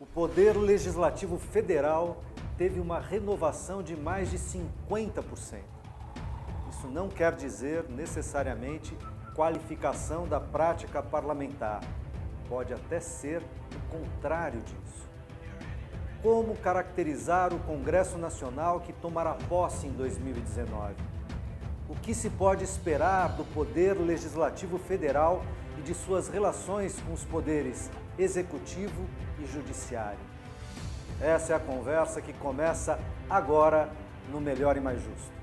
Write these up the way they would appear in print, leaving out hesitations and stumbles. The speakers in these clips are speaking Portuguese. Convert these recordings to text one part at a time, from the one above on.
O Poder Legislativo Federal teve uma renovação de mais de 50%. Isso não quer dizer necessariamente qualificação da prática parlamentar. Pode até ser o contrário disso. Como caracterizar o Congresso Nacional que tomará posse em 2019? O que se pode esperar do Poder Legislativo Federal e de suas relações com os poderes Executivo e Judiciário? Essa é a conversa que começa agora no Melhor e Mais Justo.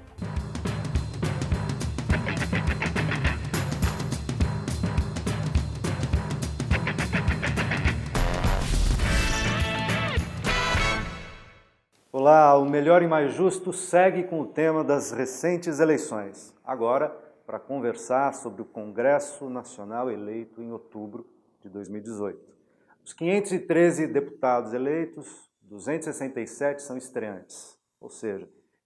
Olá, o Melhor e Mais Justo segue com o tema das recentes eleições. Agora, para conversar sobre o Congresso Nacional eleito em outubro de 2018. Os 513 deputados eleitos, 267 são estreantes, ou seja,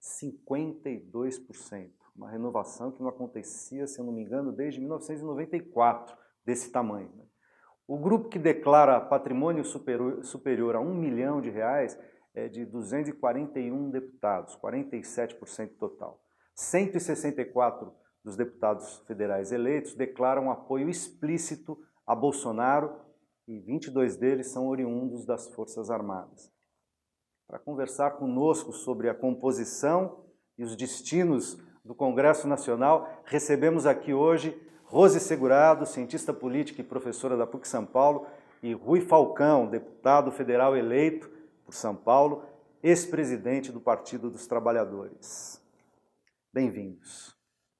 52%. Uma renovação que não acontecia, se eu não me engano, desde 1994, desse tamanho. O grupo que declara patrimônio superior a R$1 milhão é de 241 deputados, 47% total. 164 dos deputados federais eleitos declaram apoio explícito a Bolsonaro e 22 deles são oriundos das Forças Armadas. Para conversar conosco sobre a composição e os destinos do Congresso Nacional, recebemos aqui hoje Rose Segurado, cientista política e professora da PUC-São Paulo, e Rui Falcão, deputado federal eleito por São Paulo, ex-presidente do Partido dos Trabalhadores. Bem-vindos.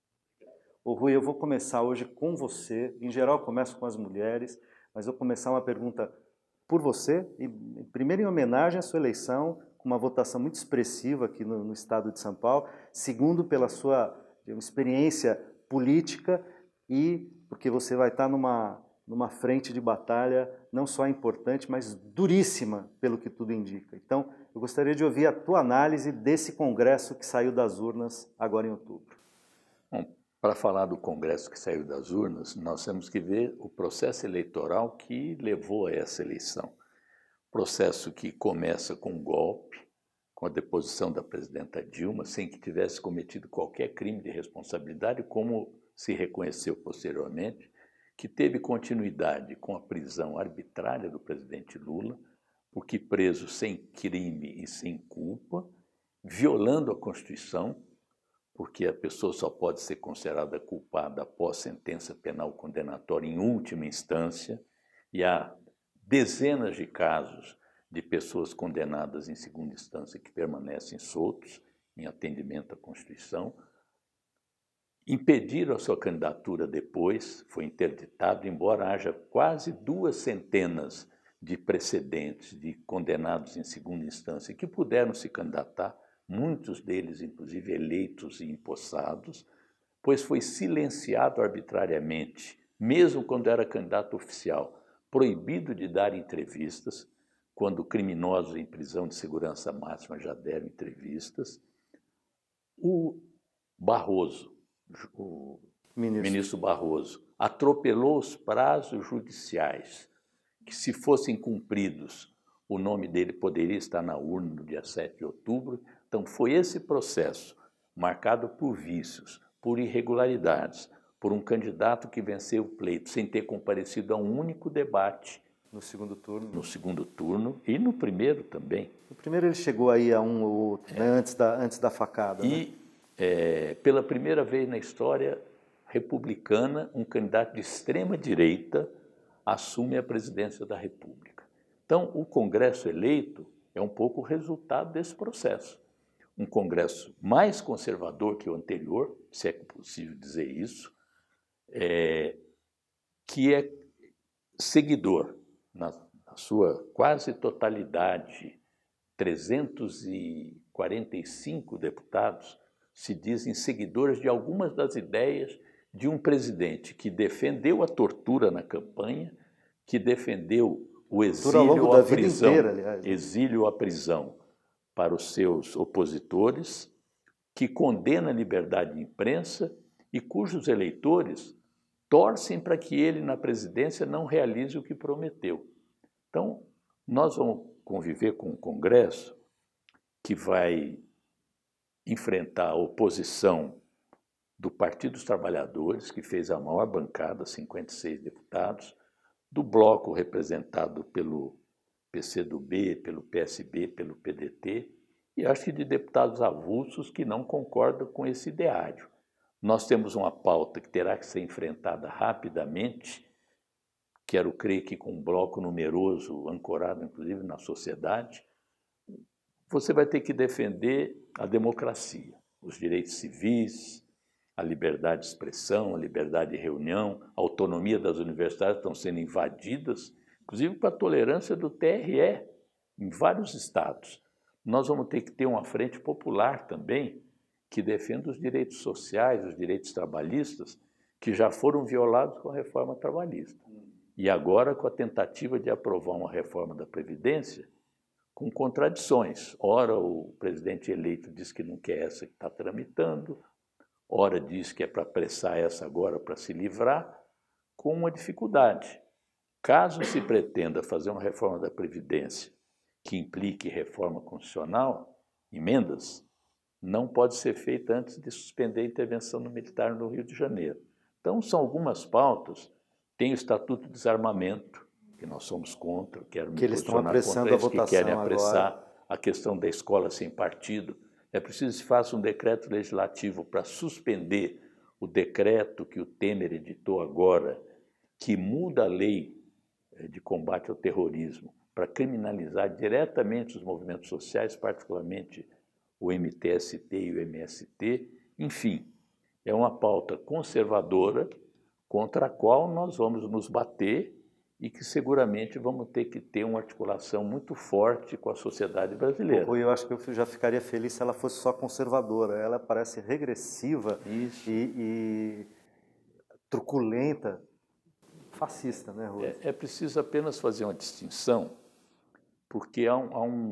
Ô Rui, eu vou começar hoje com você. Em geral, eu começo com as mulheres, mas eu vou começar uma pergunta por você, e primeiro em homenagem à sua eleição, com uma votação muito expressiva aqui no estado de São Paulo, segundo pela sua experiência política e porque você vai estar numa frente de batalha não só importante, mas duríssima, pelo que tudo indica. Então, eu gostaria de ouvir a tua análise desse Congresso que saiu das urnas agora em outubro. Bom, para falar do Congresso que saiu das urnas, nós temos que ver o processo eleitoral que levou a essa eleição. Processo que começa com um golpe, com a deposição da presidenta Dilma, sem que tivesse cometido qualquer crime de responsabilidade, como se reconheceu posteriormente, que teve continuidade com a prisão arbitrária do presidente Lula, porque preso sem crime e sem culpa, violando a Constituição, porque a pessoa só pode ser considerada culpada após sentença penal condenatória em última instância, e há dezenas de casos de pessoas condenadas em segunda instância que permanecem soltos em atendimento à Constituição. Impediram a sua candidatura depois, foi interditado, embora haja quase 200 de precedentes de condenados em segunda instância que puderam se candidatar, muitos deles, inclusive, eleitos e empossados, pois foi silenciado arbitrariamente, mesmo quando era candidato oficial, proibido de dar entrevistas, quando criminosos em prisão de segurança máxima já deram entrevistas. O Barroso, o ministro Barroso, atropelou os prazos judiciais, que se fossem cumpridos, o nome dele poderia estar na urna no dia 7 de outubro. Então foi esse processo, marcado por vícios, por irregularidades, por um candidato que venceu o pleito sem ter comparecido a um único debate. No segundo turno? No segundo turno e no primeiro também. No primeiro ele chegou aí a um ou outro, né, antes da facada. E, pela primeira vez na história republicana, um candidato de extrema-direita assume a presidência da República. Então, o Congresso eleito é um pouco o resultado desse processo. Um Congresso mais conservador que o anterior, se é possível dizer isso, que é seguidor, na sua quase totalidade, 345 deputados se dizem seguidores de algumas das ideias de um presidente que defendeu a tortura na campanha, que defendeu o exílio ou a prisão, exílio ou a prisão para os seus opositores, que condena a liberdade de imprensa e cujos eleitores torcem para que ele, na presidência, não realize o que prometeu. Então, nós vamos conviver com um Congresso que vai enfrentar a oposição do Partido dos Trabalhadores, que fez a maior bancada, 56 deputados, do bloco representado pelo PCdoB, pelo PSB, pelo PDT, e acho que de deputados avulsos que não concordam com esse ideário. Nós temos uma pauta que terá que ser enfrentada rapidamente, quero crer que com um bloco numeroso, ancorado inclusive na sociedade. Você vai ter que defender a democracia, os direitos civis, a liberdade de expressão, a liberdade de reunião, a autonomia das universidades estão sendo invadidas, inclusive com a tolerância do TRE em vários estados. Nós vamos ter que ter uma frente popular também que defenda os direitos sociais, os direitos trabalhistas, que já foram violados com a reforma trabalhista. E agora com a tentativa de aprovar uma reforma da Previdência, com contradições. Ora, o presidente eleito diz que não quer essa que está tramitando, ora diz que é para apressar essa agora para se livrar, com uma dificuldade. Caso se pretenda fazer uma reforma da Previdência que implique reforma constitucional, emendas, não pode ser feita antes de suspender a intervenção militar no Rio de Janeiro. Então, são algumas pautas. Tem o Estatuto de Desarmamento, que nós somos contra, quero me posicionar contra eles que querem apressar agora. A questão da escola sem partido. É preciso que se faça um decreto legislativo para suspender o decreto que o Temer editou agora, que muda a lei de combate ao terrorismo para criminalizar diretamente os movimentos sociais, particularmente o MTST e o MST. Enfim, é uma pauta conservadora contra a qual nós vamos nos bater e que seguramente vamos ter que ter uma articulação muito forte com a sociedade brasileira. Eu acho que eu já ficaria feliz se ela fosse só conservadora. Ela parece regressiva e truculenta, fascista, né, Rui? É preciso apenas fazer uma distinção, porque há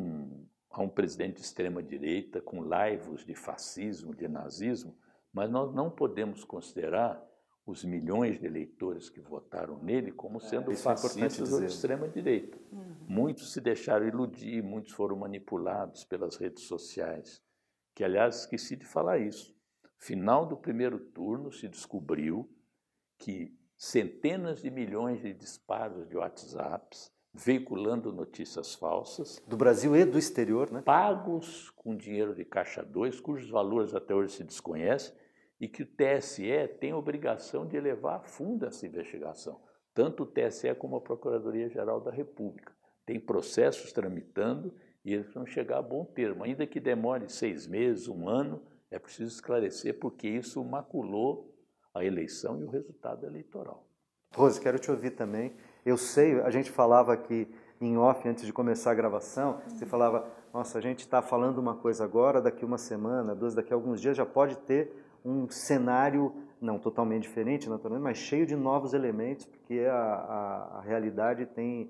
um presidente de extrema-direita com laivos de fascismo, de nazismo, mas nós não podemos considerar os milhões de eleitores que votaram nele como sendo fascistas ou de extrema-direita. Muitos se deixaram iludir, muitos foram manipulados pelas redes sociais, que, aliás, esqueci de falar isso. Final do primeiro turno se descobriu que centenas de milhões de disparos de WhatsApps, veiculando notícias falsas. Do Brasil e do exterior, né? Pagos com dinheiro de Caixa 2, cujos valores até hoje se desconhecem, e que o TSE tem a obrigação de levar a fundo essa investigação. Tanto o TSE como a Procuradoria-Geral da República. Tem processos tramitando e eles vão chegar a bom termo. Ainda que demore 6 meses, 1 ano, é preciso esclarecer porque isso maculou a eleição e o resultado eleitoral. Rose, quero te ouvir também. Eu sei, a gente falava aqui em off antes de começar a gravação, você falava, nossa, a gente está falando uma coisa agora, daqui uma semana, 2, daqui a alguns dias já pode ter um cenário, não totalmente diferente, naturalmente, mas cheio de novos elementos, porque a realidade tem,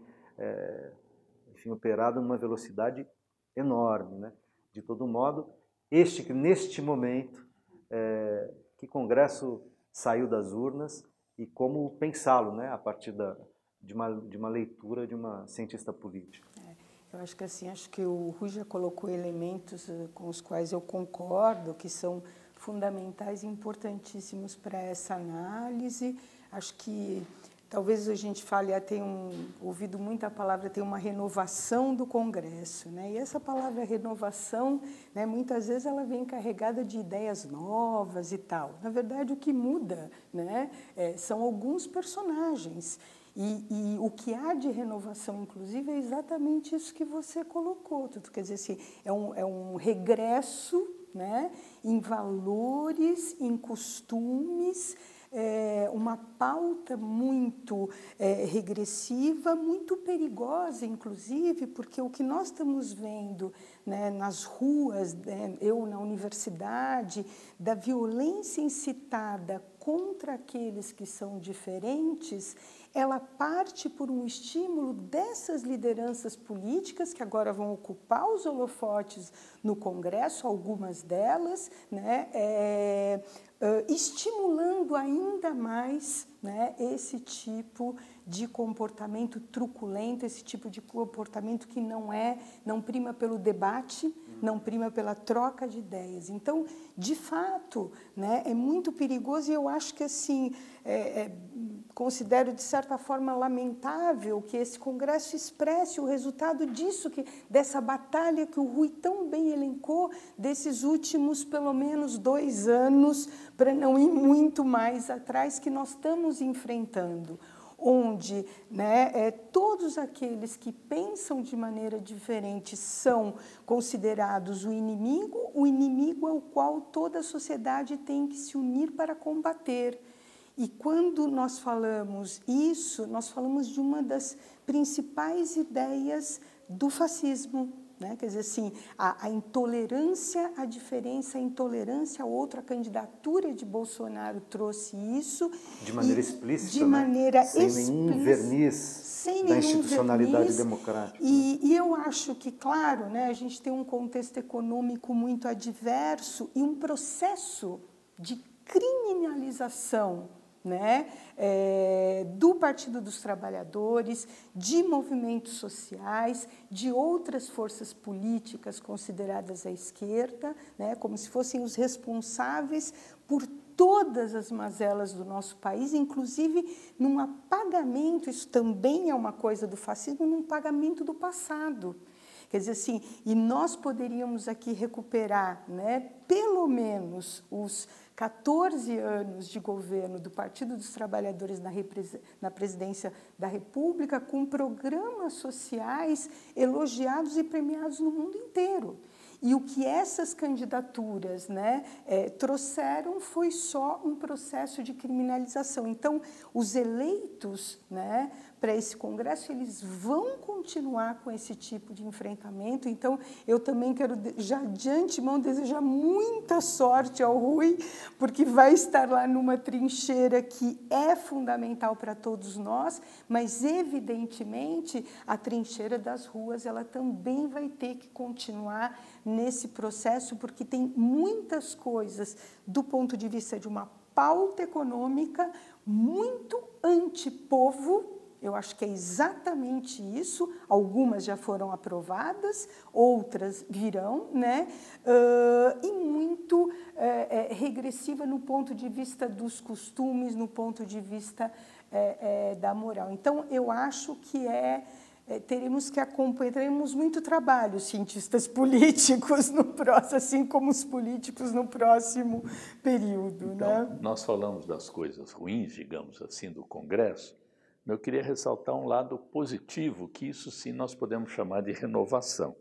enfim, operado numa velocidade enorme, né? De todo modo, neste momento, que Congresso saiu das urnas e como pensá-lo, né? A partir de uma leitura de uma cientista política. Eu acho que assim, o Rui já colocou elementos com os quais eu concordo, que são fundamentais e importantíssimos para essa análise. Acho que talvez a gente fale, ouvido muito a palavra, tem uma renovação do Congresso, né? E essa palavra renovação, né, muitas vezes ela vem carregada de ideias novas e tal. Na verdade, o que muda, né, são alguns personagens. E o que há de renovação, inclusive, é exatamente isso que você colocou. Quer dizer, assim, é um regresso, né, em valores, em costumes, uma pauta muito regressiva, muito perigosa, inclusive, porque o que nós estamos vendo, né, nas ruas, né, eu na universidade, da violência incitada contra aqueles que são diferentes, ela parte por um estímulo dessas lideranças políticas que agora vão ocupar os holofotes no Congresso, algumas delas, né, estimulando ainda mais, né, esse tipo de comportamento truculento, esse tipo de comportamento que não prima pelo debate, não prima pela troca de ideias. Então, de fato, né, é muito perigoso e eu acho que, assim, considero, de certa forma, lamentável que esse Congresso expresse o resultado disso, dessa batalha que o Rui tão bem elencou, desses últimos, pelo menos, 2 anos, para não ir muito mais atrás, que nós estamos enfrentando, onde, né, todos aqueles que pensam de maneira diferente são considerados o inimigo ao qual toda a sociedade tem que se unir para combater. E quando nós falamos isso, nós falamos de uma das principais ideias do fascismo, né? Quer dizer, assim, a intolerância à diferença, a intolerância a outra. A candidatura de Bolsonaro trouxe isso. De maneira explícita, de maneira sem nenhum verniz da institucionalidade democrática. E eu acho que, claro, né, a gente tem um contexto econômico muito adverso e um processo de criminalização, né, do Partido dos Trabalhadores, de movimentos sociais, de outras forças políticas consideradas à esquerda, né, como se fossem os responsáveis por todas as mazelas do nosso país, inclusive num apagamento, isso também é uma coisa do fascismo, num pagamento do passado. Quer dizer, assim, e nós poderíamos aqui recuperar, né, pelo menos os 14 anos de governo do Partido dos Trabalhadores na presidência da República, com programas sociais elogiados e premiados no mundo inteiro. E o que essas candidaturas, né, trouxeram foi só um processo de criminalização. Então, os eleitos, né, para esse Congresso, eles vão continuar com esse tipo de enfrentamento. Então, eu também quero, já de antemão, desejar muita sorte ao Rui, porque vai estar lá numa trincheira que é fundamental para todos nós, mas, evidentemente, a trincheira das ruas, ela também vai ter que continuar nesse processo, porque tem muitas coisas, do ponto de vista de uma pauta econômica, muito antipovo. Eu acho que é exatamente isso. Algumas já foram aprovadas, outras virão, né? E muito regressiva no ponto de vista dos costumes, no ponto de vista da moral. Então, eu acho que teremos que acompanhar, teremos muito trabalho, cientistas políticos, no próximo, assim como os políticos no próximo período. Então, né? Nós falamos das coisas ruins, digamos assim, do Congresso. Eu queria ressaltar um lado positivo, que isso sim nós podemos chamar de renovação.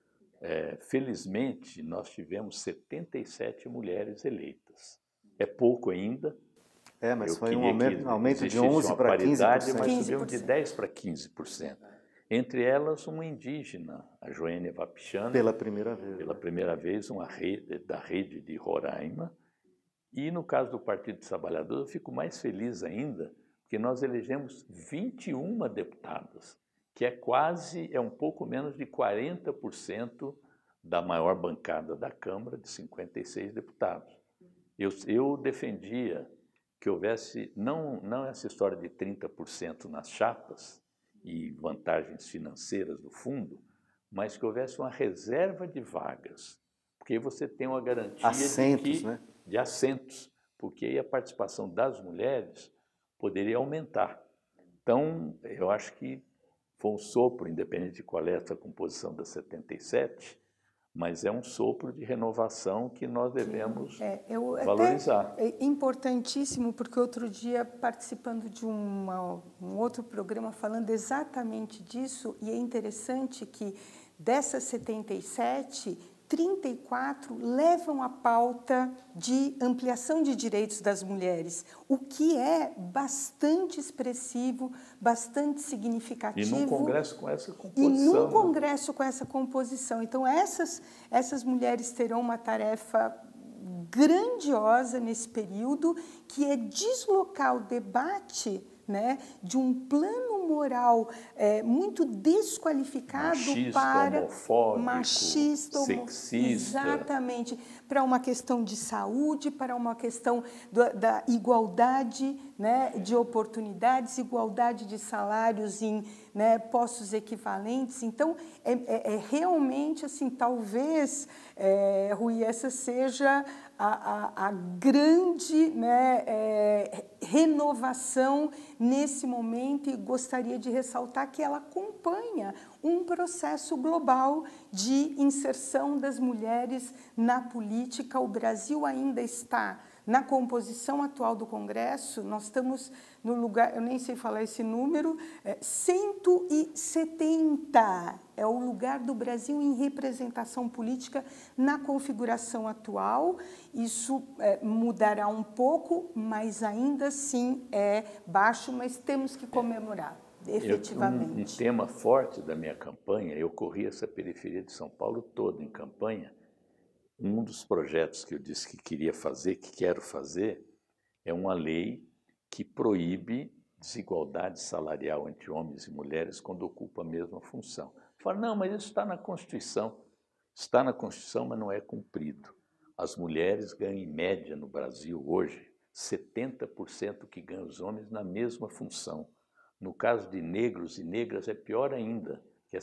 Felizmente, nós tivemos 77 mulheres eleitas. É pouco ainda. Mas foi um aumento de 11% para 15%. Mas subimos de 10% para 15%. Entre elas, uma indígena, a Joênia Wapichana. Pela primeira vez. Pela primeira vez, da rede de Roraima. E no caso do Partido dos Trabalhadores, eu fico mais feliz ainda, porque nós elegemos 21 deputadas, que é um pouco menos de 40% da maior bancada da Câmara, de 56 deputados. Eu defendia que houvesse, não essa história de 30% nas chapas e vantagens financeiras do fundo, mas que houvesse uma reserva de vagas, porque aí você tem uma garantia de assentos, porque aí a participação das mulheres poderia aumentar. Então, eu acho que foi um sopro, independente de qual é essa composição das 77, mas é um sopro de renovação que nós devemos valorizar. É importantíssimo, porque outro dia, participando de um outro programa falando exatamente disso, e é interessante que dessas 77, 34 levam a pauta de ampliação de direitos das mulheres, o que é bastante expressivo, bastante significativo. E num congresso com essa composição. E num congresso com essa composição. Então, essas mulheres terão uma tarefa grandiosa nesse período, que é deslocar o debate, né, de um plano moral muito desqualificado para machista, sexista, exatamente, para uma questão de saúde, para uma questão da igualdade, né, de oportunidades, igualdade de salários em, né, postos equivalentes. Então, realmente, assim, talvez, Rui, essa seja a grande, né, renovação nesse momento, e gostaria de ressaltar que ela acompanha um processo global de inserção das mulheres na política. O Brasil ainda está na composição atual do Congresso, nós estamos no lugar, eu nem sei falar esse número, 170 é o lugar do Brasil em representação política na configuração atual. Isso mudará um pouco, mas ainda assim é baixo, mas temos que comemorar, efetivamente. Um tema forte da minha campanha, eu corri essa periferia de São Paulo toda em campanha. Um dos projetos que eu disse que queria fazer, que quero fazer, é uma lei que proíbe desigualdade salarial entre homens e mulheres quando ocupam a mesma função. Fala, não, mas isso está na Constituição. Está na Constituição, mas não é cumprido. As mulheres ganham, em média, no Brasil, hoje, 70% que ganham os homens na mesma função. No caso de negros e negras, é pior ainda, que é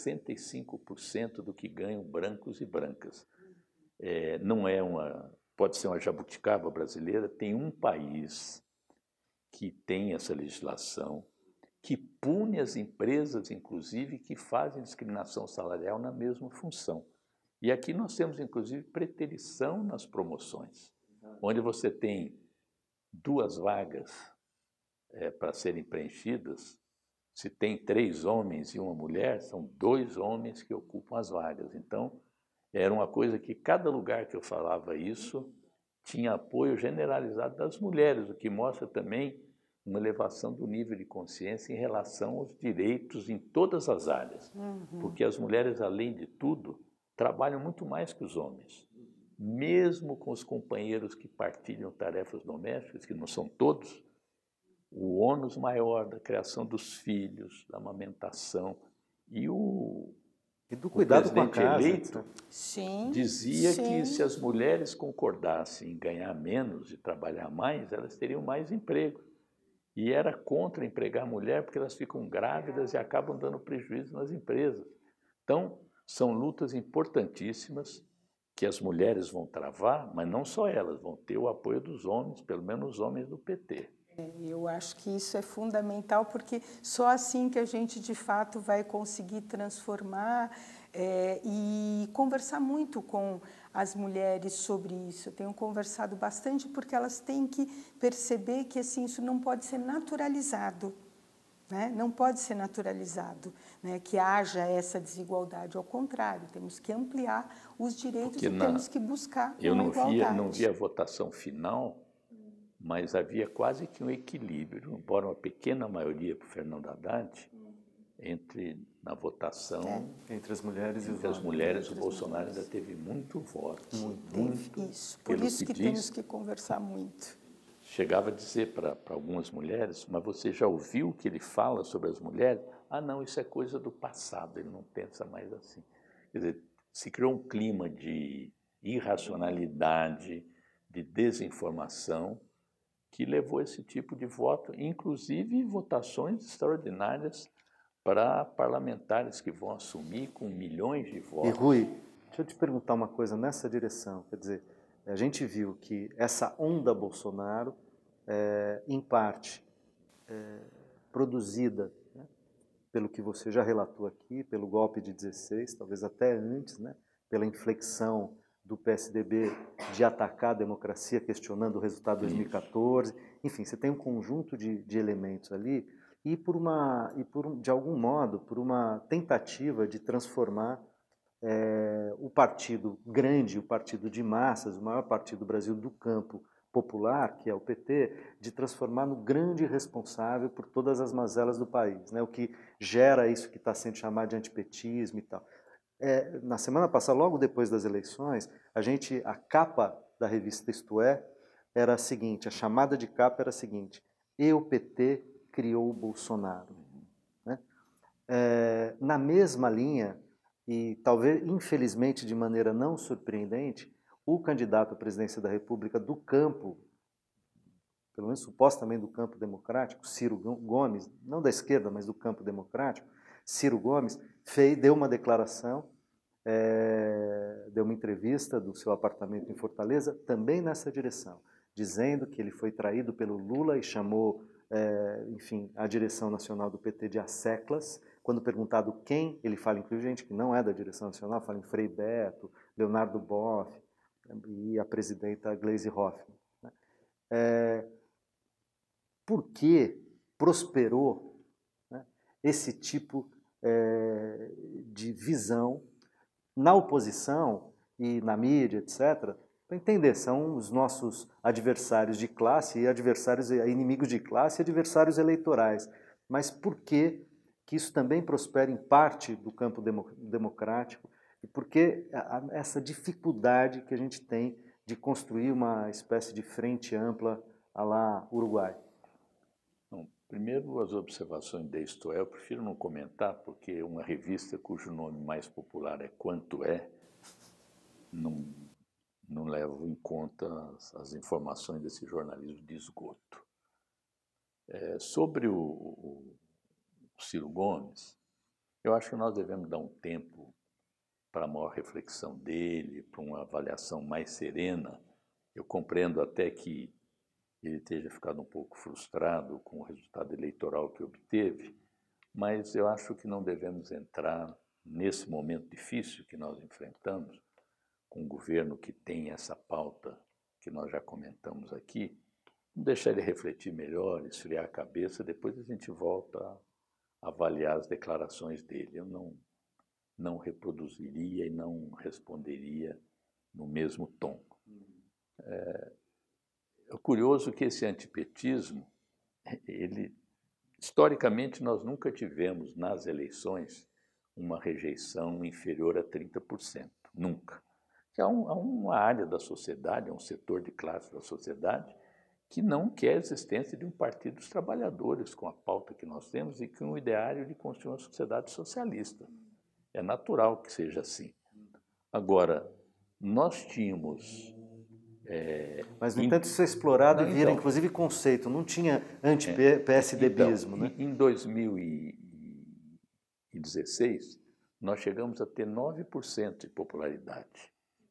65% do que ganham brancos e brancas. Não é pode ser uma jabuticaba brasileira, tem um país que tem essa legislação, que pune as empresas, inclusive, que fazem discriminação salarial na mesma função. E aqui nós temos, inclusive, preterição nas promoções, onde você tem 2 vagas para serem preenchidas. Se tem 3 homens e uma mulher, são 2 homens que ocupam as vagas. Então, era uma coisa que cada lugar que eu falava isso tinha apoio generalizado das mulheres, o que mostra também uma elevação do nível de consciência em relação aos direitos em todas as áreas. Porque as mulheres, além de tudo, trabalham muito mais que os homens. Mesmo com os companheiros que partilham tarefas domésticas, que não são todos, o ônus maior da criação dos filhos, da amamentação e do cuidado com a casa, eleito dizia que se as mulheres concordassem em ganhar menos e trabalhar mais, elas teriam mais emprego. E era contra empregar a mulher porque elas ficam grávidas e acabam dando prejuízo nas empresas. Então, são lutas importantíssimas que as mulheres vão travar, mas não só elas, vão ter o apoio dos homens, pelo menos os homens do PT. Eu acho que isso é fundamental, porque só assim que a gente, de fato, vai conseguir transformar e conversar muito com as mulheres sobre isso. Eu tenho conversado bastante, porque elas têm que perceber que assim, isso não pode ser naturalizado. Né? Não pode ser naturalizado, né? Que haja essa desigualdade. Ao contrário, temos que ampliar os direitos e temos que buscar uma igualdade. Eu não vi a votação final, mas havia quase que um equilíbrio, embora uma pequena maioria para o Fernando Haddad, na votação entre as mulheres e os homens. Entre as mulheres, o Bolsonaro ainda teve muito voto. Muito. Isso, por isso que temos que conversar muito. Chegava a dizer para algumas mulheres, mas você já ouviu que ele fala sobre as mulheres? Ah, não, isso é coisa do passado, ele não pensa mais assim. Quer dizer, se criou um clima de irracionalidade, de desinformação, que levou esse tipo de voto, inclusive votações extraordinárias para parlamentares que vão assumir com milhões de votos. E Rui, deixa eu te perguntar uma coisa nessa direção, quer dizer, a gente viu que essa onda Bolsonaro, em parte, produzida, né, pelo que você já relatou aqui, pelo golpe de 16, talvez até antes, né, pela inflexão do PSDB de atacar a democracia, questionando o resultado de 2014. Enfim, você tem um conjunto de elementos ali e de algum modo, por uma tentativa de transformar o partido grande, o partido de massas, o maior partido do Brasil do campo popular, que é o PT, de transformar no grande responsável por todas as mazelas do país, né? O que gera isso que está sendo chamado de antipetismo e tal. Na semana passada, logo depois das eleições, a capa da revista Isto era a seguinte, a chamada de capa era a seguinte: e o PT criou o Bolsonaro. Né? Na mesma linha, e talvez, infelizmente, de maneira não surpreendente, o candidato à presidência da República do campo pelo menos supostamente do campo democrático, Ciro Gomes, não da esquerda, mas do campo democrático, Ciro Gomes, deu uma declaração, deu uma entrevista do seu apartamento em Fortaleza, também nessa direção, dizendo que ele foi traído pelo Lula e chamou, enfim, a direção nacional do PT de asseclas. Quando perguntado quem, ele fala, inclusive gente que não é da direção nacional, fala em Frei Beto, Leonardo Boff e a presidenta Gleisi Hoffmann. Por que prosperou, né, esse tipo de visão na oposição e na mídia, etc., para entender, são os nossos adversários de classe e adversários, inimigos de classe e adversários eleitorais. Mas por que isso também prospera em parte do campo democrático e por que essa dificuldade que a gente tem de construir uma espécie de frente ampla à la Uruguai? Bom, primeiro, as observações de Isto É, eu prefiro não comentar, porque uma revista cujo nome mais popular é Quanto É, não levo em conta as informações desse jornalismo de esgoto. Sobre o Ciro Gomes, eu acho que nós devemos dar um tempo para a maior reflexão dele, para uma avaliação mais serena. Eu compreendo até que ele esteja ficado um pouco frustrado com o resultado eleitoral que obteve, mas eu acho que não devemos entrar nesse momento difícil que nós enfrentamos, com um governo que tem essa pauta que nós já comentamos aqui, deixar ele refletir melhor, esfriar a cabeça, depois a gente volta a avaliar as declarações dele. Eu não reproduziria e não responderia no mesmo tom. É curioso que esse antipetismo, historicamente, nós nunca tivemos nas eleições uma rejeição inferior a 30%, nunca. Há uma área da sociedade, um setor de classe da sociedade que não quer a existência de um partido dos trabalhadores com a pauta que nós temos e com o ideário de construir uma sociedade socialista. É natural que seja assim. Agora, nós tínhamos... Mas, no entanto, isso é explorado e vira, inclusive, conceito. Não tinha anti-PSDBismo, né? Em 2016, nós chegamos a ter 9% de popularidade.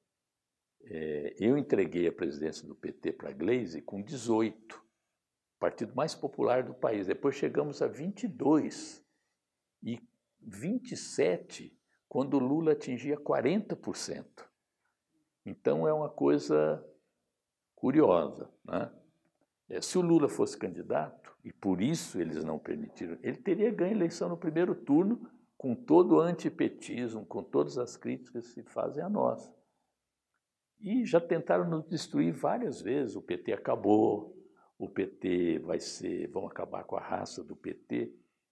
Eu entreguei a presidência do PT para a Gleisi com 18%, partido mais popular do país. Depois chegamos a 22% e 27% quando o Lula atingia 40%. Então, é uma coisa curiosa, né? Se o Lula fosse candidato, e por isso eles não permitiram, ele teria ganho a eleição no primeiro turno com todo o antipetismo, com todas as críticas que se fazem a nós. E já tentaram nos destruir várias vezes. O PT acabou, o PT vão acabar com a raça do PT.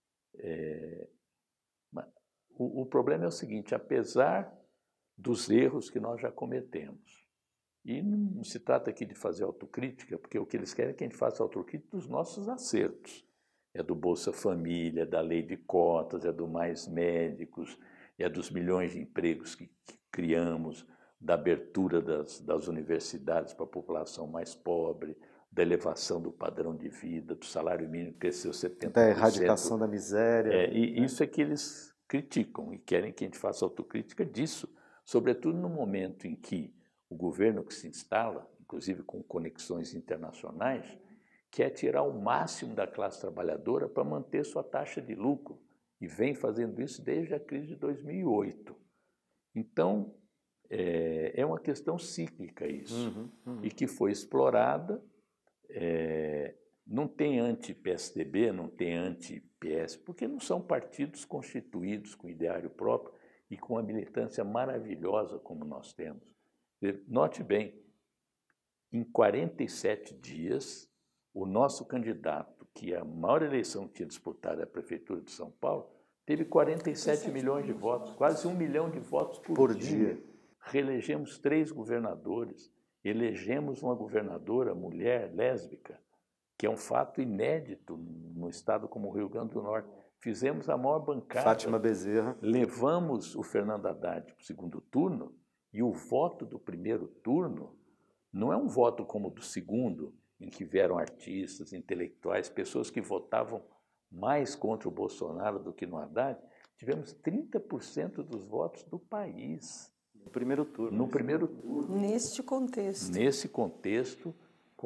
O problema é o seguinte, apesar dos erros que nós já cometemos, e não se trata aqui de fazer autocrítica, porque o que eles querem é que a gente faça autocrítica dos nossos acertos. É do Bolsa Família, é da lei de cotas, é do Mais Médicos, é dos milhões de empregos que criamos, da abertura das universidades para a população mais pobre, da elevação do padrão de vida, do salário mínimo que cresceu 70%. Da erradicação da miséria. Isso é que eles criticam e querem que a gente faça autocrítica disso, sobretudo no momento em que o governo que se instala, inclusive com conexões internacionais, quer tirar o máximo da classe trabalhadora para manter sua taxa de lucro e vem fazendo isso desde a crise de 2008. Então, é uma questão cíclica isso, e que foi explorada. Não tem anti-PSDB, não tem anti-PS, porque não são partidos constituídos com ideário próprio e com uma militância maravilhosa como nós temos. Note bem, em 47 dias, o nosso candidato, que a maior eleição que tinha disputado a Prefeitura de São Paulo, teve 47 milhões de votos, quase 1 milhão de votos por dia. Reelegemos 3 governadores, elegemos uma governadora mulher lésbica, que é um fato inédito no estado como o Rio Grande do Norte. Fizemos a maior bancada. Fátima Bezerra. Levamos o Fernando Haddad para o segundo turno, e o voto do primeiro turno não é um voto como o do segundo, em que vieram artistas, intelectuais, pessoas que votavam mais contra o Bolsonaro do que no Haddad, tivemos 30% dos votos do país. No primeiro turno. No primeiro turno. Neste contexto. Nesse contexto, com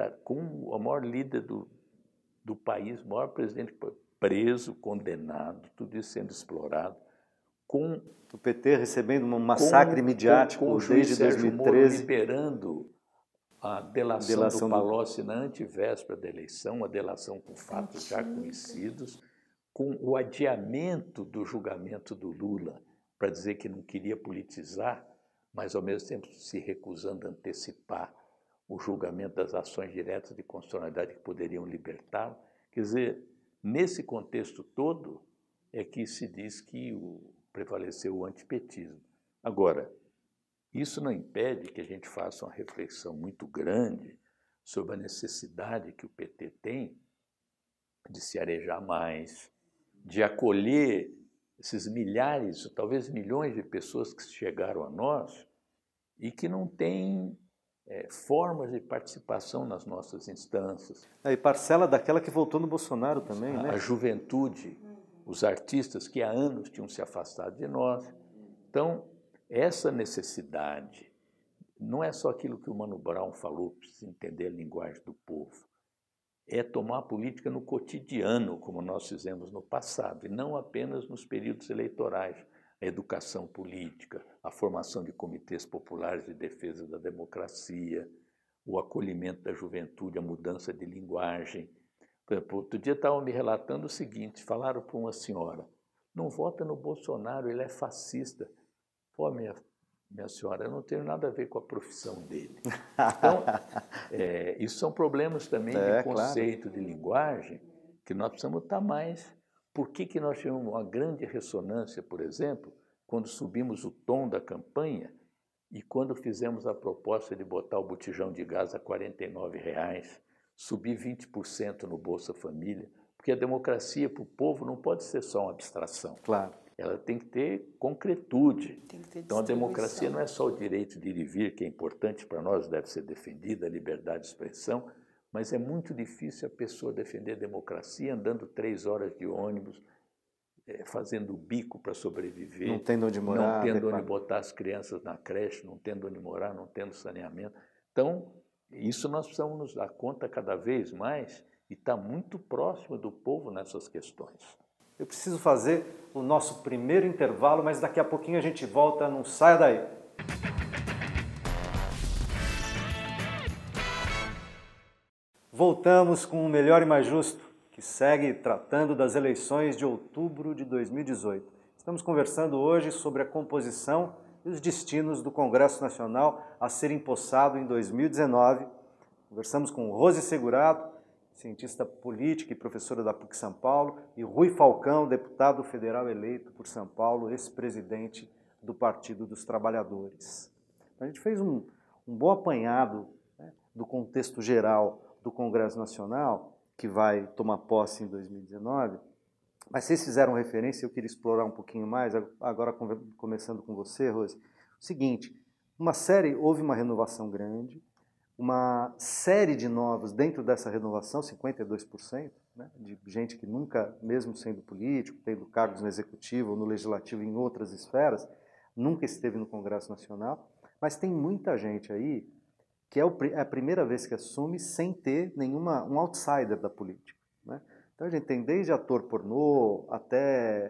o maior líder do país, o maior presidente preso, condenado, tudo isso sendo explorado, com o PT recebendo um massacre midiático com o desde Sérgio 2013. Moro liberando a delação do Palocci na antivéspera da eleição, uma delação com fatos já conhecidos, com o adiamento do julgamento do Lula, para dizer que não queria politizar, mas ao mesmo tempo se recusando a antecipar o julgamento das ações diretas de constitucionalidade que poderiam libertá-lo. Quer dizer, nesse contexto todo é que se diz que prevaleceu o antipetismo. Agora, isso não impede que a gente faça uma reflexão muito grande sobre a necessidade que o PT tem de se arejar mais, de acolher esses milhares, talvez milhões de pessoas que chegaram a nós e que não têm formas de participação nas nossas instâncias. E parcela daquela que votou no Bolsonaro também, né? A juventude, os artistas que há anos tinham se afastado de nós. Então, essa necessidade não é só aquilo que o Mano Brown falou, precisa entender a linguagem do povo. É tomar a política no cotidiano, como nós fizemos no passado, e não apenas nos períodos eleitorais. A educação política, a formação de comitês populares de defesa da democracia, o acolhimento da juventude, a mudança de linguagem. Por exemplo, outro dia estavam me relatando o seguinte, falaram para uma senhora, não vota no Bolsonaro, ele é fascista. Pô, minha senhora, eu não tenho nada a ver com a profissão dele. Então, isso são problemas também de conceito, claro, de linguagem, que nós precisamos estar mais. Por que nós tivemos uma grande ressonância, por exemplo, quando subimos o tom da campanha e quando fizemos a proposta de botar o botijão de gás a R$ 49,00, subir 20% no Bolsa Família, porque a democracia para o povo não pode ser só uma abstração. Claro. Ela tem que ter concretude. Tem que ter então, a democracia não é só o direito de ir e vir, que é importante para nós, deve ser defendida, a liberdade de expressão, mas é muito difícil a pessoa defender a democracia andando 3 horas de ônibus, fazendo bico para sobreviver. Não tendo onde morar. Não tendo onde botar as crianças na creche, não tendo onde morar, não tendo saneamento. Então, isso nós precisamos nos dar conta cada vez mais e está muito próximo do povo nessas questões. Eu preciso fazer o nosso primeiro intervalo, mas daqui a pouquinho a gente volta, não saia daí. Voltamos com o Melhor e Mais Justo, que segue tratando das eleições de outubro de 2018. Estamos conversando hoje sobre a composição e os destinos do Congresso Nacional a ser empossado em 2019. Conversamos com Rose Segurato, cientista política e professora da PUC São Paulo, e Rui Falcão, deputado federal eleito por São Paulo, ex-presidente do Partido dos Trabalhadores. A gente fez um bom apanhado, né, do contexto geral do Congresso Nacional, que vai tomar posse em 2019, mas vocês fizeram referência, eu queria explorar um pouquinho mais, agora começando com você, Rose. O seguinte, houve uma renovação grande, uma série de novos dentro dessa renovação, 52%, né, de gente que nunca, mesmo sendo político, tendo cargos no Executivo, no Legislativo e em outras esferas, nunca esteve no Congresso Nacional, mas tem muita gente aí que é a primeira vez que assume sem ter um outsider da política, né? Então a gente tem desde ator pornô até,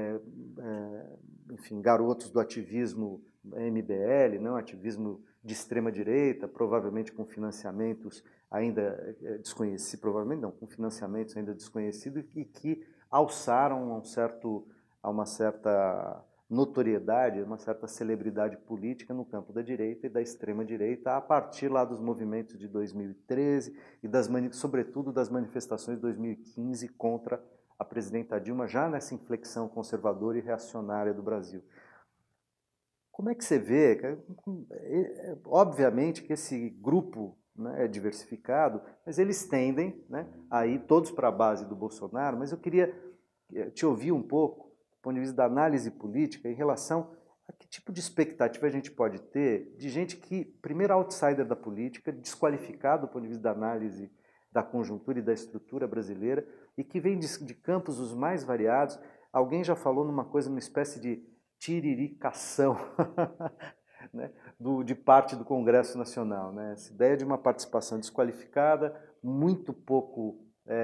enfim, garotos do ativismo MBL, não, ativismo de extrema-direita, provavelmente com financiamentos ainda desconhecidos, provavelmente não, com financiamentos ainda desconhecidos e que alçaram a uma certa notoriedade, uma certa celebridade política no campo da direita e da extrema-direita a partir lá dos movimentos de 2013 e sobretudo das manifestações de 2015 contra a presidenta Dilma, já nessa inflexão conservadora e reacionária do Brasil. Como é que você vê? Obviamente que esse grupo, né, é diversificado, mas eles tendem, né, a ir todos para a base do Bolsonaro, mas eu queria te ouvir um pouco, do ponto de vista da análise política, em relação a que que tipo de expectativa a gente pode ter de gente que, primeiro, outsider da política, desqualificado do ponto de vista da análise da conjuntura e da estrutura brasileira, e que vem de campos os mais variados. Alguém já falou numa coisa, numa espécie de tiriricação né, de parte do Congresso Nacional. Né? Essa ideia de uma participação desqualificada, muito pouco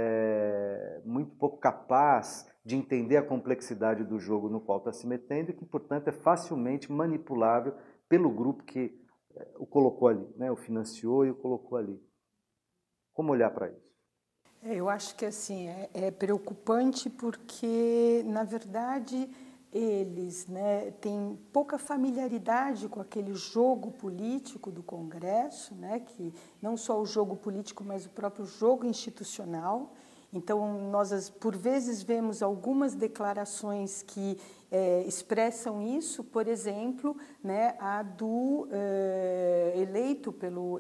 capaz de entender a complexidade do jogo no qual está se metendo e que, portanto, é facilmente manipulável pelo grupo que o colocou ali, né? O financiou e o colocou ali. Como olhar para isso? Eu acho que assim é preocupante porque, na verdade, eles, né, têm pouca familiaridade com aquele jogo político do Congresso, né, que não só o jogo político, mas o próprio jogo institucional. Então, nós, por vezes, vemos algumas declarações que expressam isso, por exemplo, né, a do eleito pelo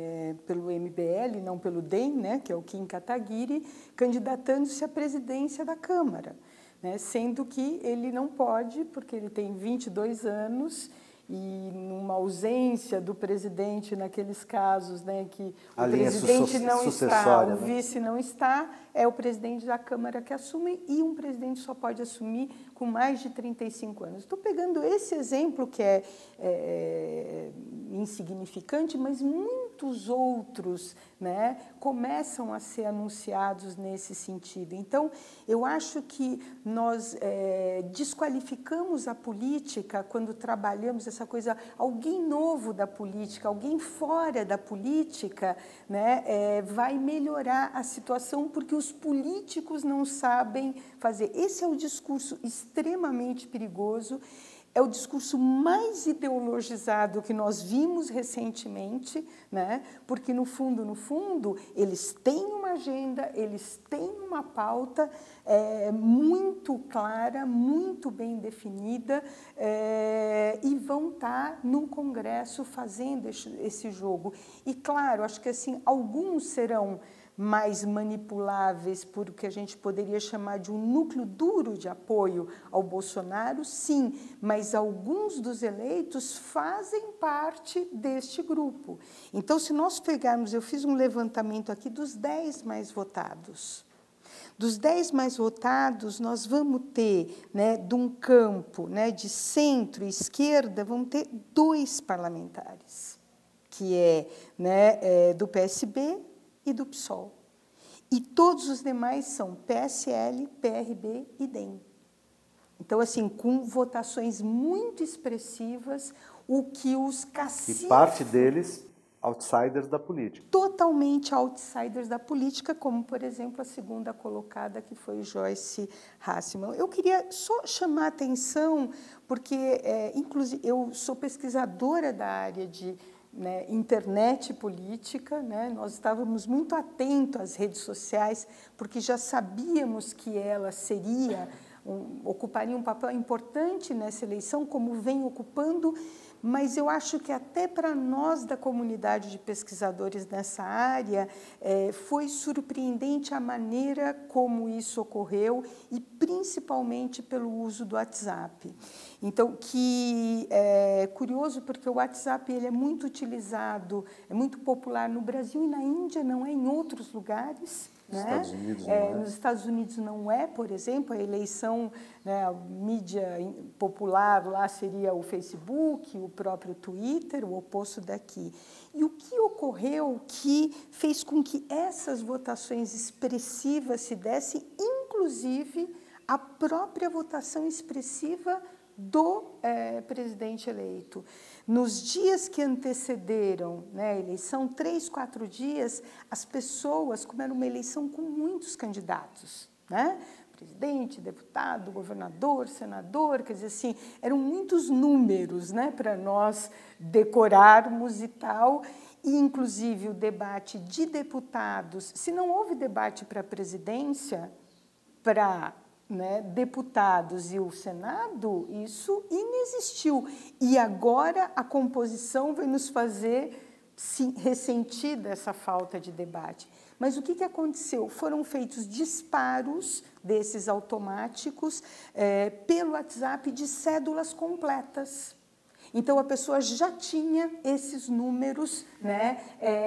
MBL, não pelo DEM, né, que é o Kim Kataguiri, candidatando-se à presidência da Câmara, né, sendo que ele não pode, porque ele tem 22 anos, e numa ausência do presidente naqueles casos, né, que o presidente não está, o vice não está, é o presidente da Câmara que assume, e um presidente só pode assumir com mais de 35 anos. Estou pegando esse exemplo que é insignificante, mas muitos outros, né, começam a ser anunciados nesse sentido. Então, eu acho que nós desqualificamos a política quando trabalhamos essa coisa, alguém novo da política, alguém fora da política, né, vai melhorar a situação porque os políticos não sabem fazer. Esse é o discurso extremamente perigoso, é o discurso mais ideologizado que nós vimos recentemente, né? Porque, no fundo, eles têm uma agenda, eles têm uma pauta muito clara, muito bem definida, e vão estar no Congresso fazendo esse jogo. E, claro, acho que assim, alguns serão mais manipuláveis por o que a gente poderia chamar de um núcleo duro de apoio ao Bolsonaro, sim, mas alguns dos eleitos fazem parte deste grupo. Então, se nós pegarmos, eu fiz um levantamento aqui dos 10 mais votados. Dos 10 mais votados, nós vamos ter, né, de um campo, né, de centro e esquerda, vamos ter 2 parlamentares, que né, do PSB e do PSOL. E todos os demais são PSL, PRB e DEM. Então, assim, com votações muito expressivas, o que os caciques... E parte deles, outsiders da política. Totalmente outsiders da política, como, por exemplo, a segunda colocada, que foi Joyce Hasselmann. Eu queria só chamar a atenção, porque, inclusive, eu sou pesquisadora da área de internet política, né? Nós estávamos muito atentos às redes sociais, porque já sabíamos que ela ocuparia um papel importante nessa eleição, como vem ocupando, mas eu acho que até para nós da comunidade de pesquisadores nessa área, foi surpreendente a maneira como isso ocorreu e principalmente pelo uso do WhatsApp. Então, que é curioso porque o WhatsApp ele é muito utilizado, é muito popular no Brasil e na Índia, não é em outros lugares. Né? Estados Unidos não é. Nos Estados Unidos não é, por exemplo, a eleição, né, a mídia popular lá seria o Facebook, o próprio Twitter, o oposto daqui. E o que ocorreu que fez com que essas votações expressivas se dessem, inclusive a própria votação expressiva do presidente eleito. Nos dias que antecederam, né, a eleição, 3, 4 dias, as pessoas, como era uma eleição com muitos candidatos, né? Presidente, deputado, governador, senador, quer dizer assim, eram muitos números, né, para nós decorarmos e tal, e inclusive o debate de deputados, se não houve debate para a presidência, para deputados e o Senado, isso inexistiu. E agora a composição vai nos fazer ressentir dessa falta de debate. Mas o que aconteceu? Foram feitos disparos desses automáticos pelo WhatsApp de cédulas completas. Então, a pessoa já tinha esses números, né,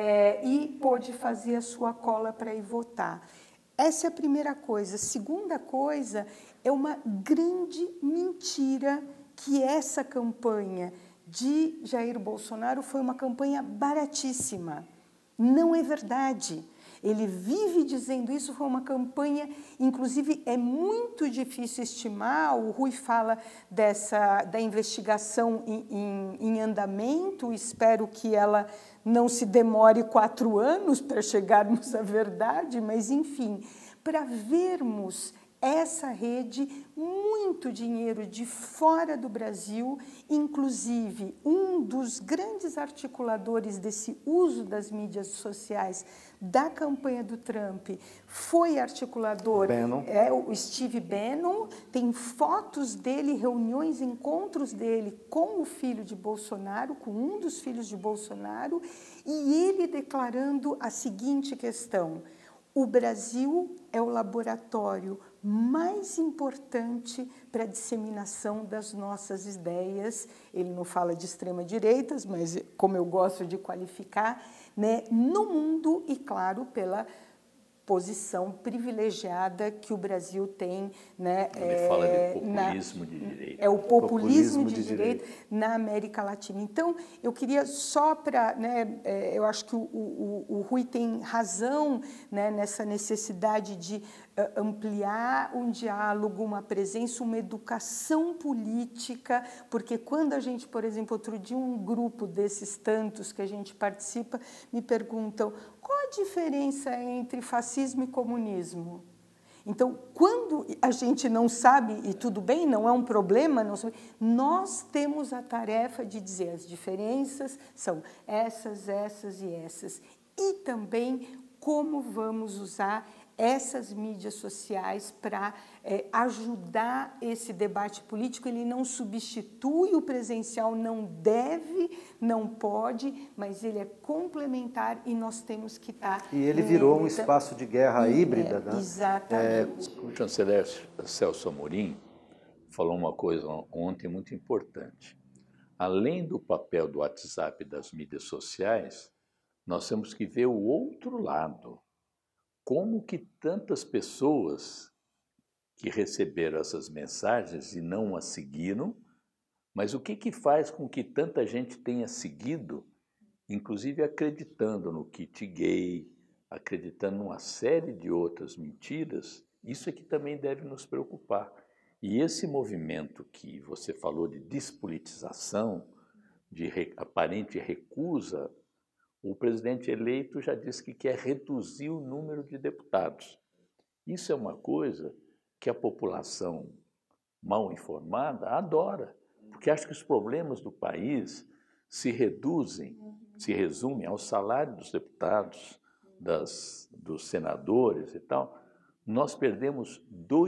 e pôde fazer a sua cola para ir votar. Essa é a primeira coisa. Segunda coisa, é uma grande mentira que essa campanha de Jair Bolsonaro foi uma campanha baratíssima. Não é verdade. Ele vive dizendo isso, foi uma campanha, inclusive é muito difícil estimar, o Rui fala da investigação em andamento, espero que ela não se demore 4 anos para chegarmos à verdade, mas enfim, para vermos essa rede, muito dinheiro de fora do Brasil, inclusive um dos grandes articuladores desse uso das mídias sociais da campanha do Trump foi articulador, o Steve Bannon, tem fotos dele, reuniões, encontros dele com o filho de Bolsonaro, com um dos filhos de Bolsonaro, e ele declarando a seguinte questão: o Brasil é o laboratório mais importante para a disseminação das nossas ideias. Ele não fala de extrema-direitas, mas como eu gosto de qualificar, né, no mundo e, claro, pela posição privilegiada que o Brasil tem, né? Ele fala de populismo de direita. É o populismo de direita na América Latina. Então, eu queria só para, né, eu acho que o Rui tem razão, né, nessa necessidade de ampliar um diálogo, uma presença, uma educação política, porque quando a gente, por exemplo, outro dia um grupo desses tantos que a gente participa me perguntam qual a diferença entre fascismo e comunismo? Então, quando a gente não sabe, e tudo bem, não é um problema, não sabe, nós temos a tarefa de dizer as diferenças são essas, essas e essas. E também como vamos usar essas mídias sociais para ajudar esse debate político. Ele não substitui o presencial, não deve, não pode, mas ele é complementar e nós temos que estar... E ele virou um espaço de guerra híbrida, né? Exatamente. O chanceler Celso Amorim falou uma coisa ontem muito importante. Além do papel do WhatsApp e das mídias sociais, nós temos que ver o outro lado. Como que tantas pessoas que receberam essas mensagens e não as seguiram, mas o que faz com que tanta gente tenha seguido, inclusive acreditando no kit gay, acreditando numa série de outras mentiras? Isso é que também deve nos preocupar. E esse movimento que você falou de despolitização, de aparente recusa, o presidente eleito já disse que quer reduzir o número de deputados. Isso é uma coisa que a população mal informada adora, porque acha que os problemas do país se resumem ao salário dos deputados, dos senadores e tal. Nós perdemos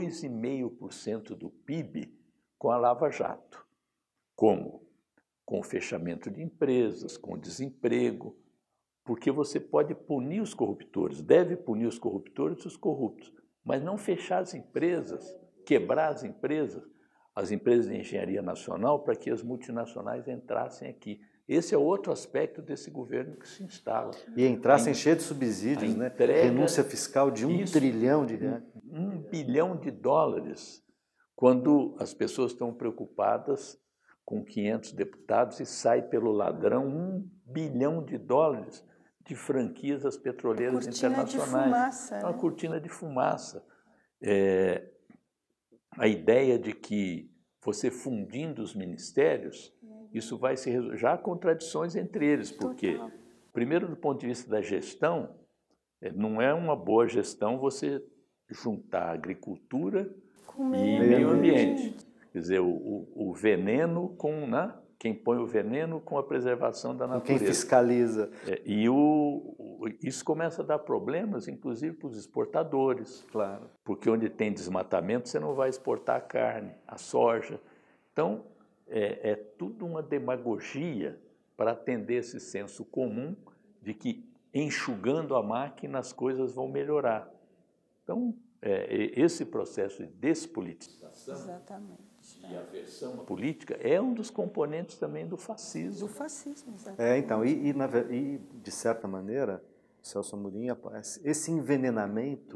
2,5% do PIB com a Lava Jato. Como? Com o fechamento de empresas, com o desemprego, porque você pode punir os corruptores, deve punir os corruptores e os corruptos, mas não fechar as empresas, quebrar as empresas de engenharia nacional, para que as multinacionais entrassem aqui. Esse é outro aspecto desse governo que se instala. E entrassem cheio de subsídios, né? Renúncia fiscal de R$1 trilhão de reais. $1 bilhão, quando as pessoas estão preocupadas com 500 deputados e sai pelo ladrão $1 bilhão de franquias das petroleiras internacionais. De fumaça, uma cortina de fumaça. A ideia de que você fundindo os ministérios, isso vai se resolver. Já há contradições entre eles, porque, primeiro, do ponto de vista da gestão, não é uma boa gestão você juntar agricultura e meio ambiente. Quer dizer, o veneno com... Né? Quem põe o veneno com a preservação da natureza. Quem fiscaliza. Isso começa a dar problemas, inclusive, para os exportadores. Claro. Porque onde tem desmatamento, você não vai exportar a carne, a soja. Então, é tudo uma demagogia para atender esse senso comum de que, enxugando a máquina, as coisas vão melhorar. Então, esse processo de despolitização... Exatamente. de aversão à política é um dos componentes também do fascismo. Do fascismo, exatamente. Então, e de certa maneira, Celso Amorim, esse envenenamento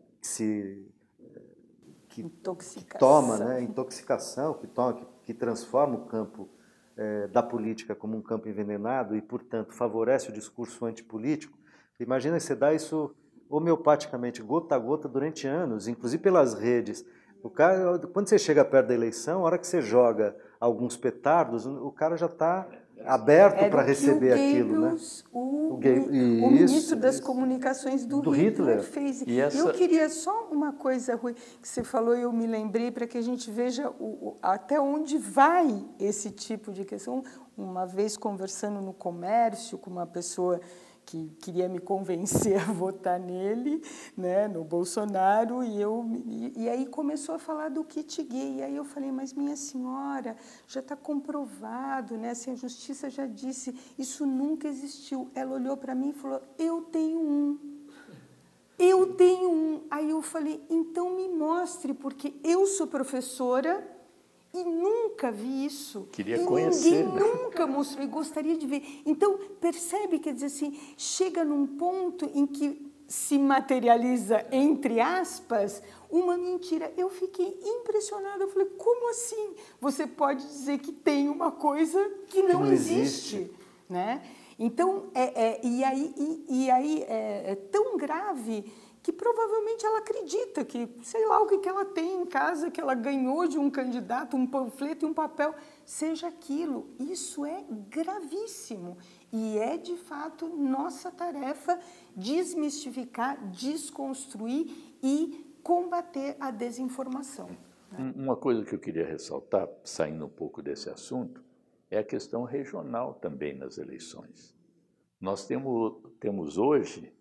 que toma, né, intoxicação, que transforma o campo da política como um campo envenenado e, portanto, favorece o discurso antipolítico. Imagina você dar isso homeopaticamente, gota a gota, durante anos, inclusive pelas redes. O cara, quando você chega perto da eleição, a hora que você joga alguns petardos, o cara já está aberto para receber aquilo, né? O ministro das Comunicações do Hitler fez. Eu queria só uma coisa, Rui, que você falou e eu me lembrei, para que a gente veja até onde vai esse tipo de questão. Uma vez conversando no comércio com uma pessoa que queria me convencer a votar nele, né, no Bolsonaro, e aí começou a falar do kit gay. E aí eu falei, mas minha senhora, já está comprovado, né, assim, a justiça já disse, isso nunca existiu. Ela olhou para mim e falou, eu tenho um. Eu tenho um. Aí eu falei, então me mostre, porque eu sou professora e nunca vi isso. Queria conhecer. Ninguém nunca mostrou e gostaria de ver. Então, percebe, quer dizer assim, chega num ponto em que se materializa, entre aspas, uma mentira. Eu fiquei impressionada. Eu falei, como assim? Você pode dizer que tem uma coisa que não existe, né? Então, e aí é tão grave que provavelmente ela acredita que, sei lá, o que ela tem em casa, que ela ganhou de um candidato, um panfleto e um papel, seja aquilo. Isso é gravíssimo e é, de fato, nossa tarefa desmistificar, desconstruir e combater a desinformação. Uma coisa que eu queria ressaltar, saindo um pouco desse assunto, é a questão regional também nas eleições. Nós temos hoje...